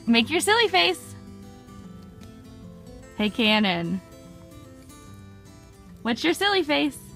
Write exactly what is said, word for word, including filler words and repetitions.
Make your silly face. Hey, Cannon. What's your silly face?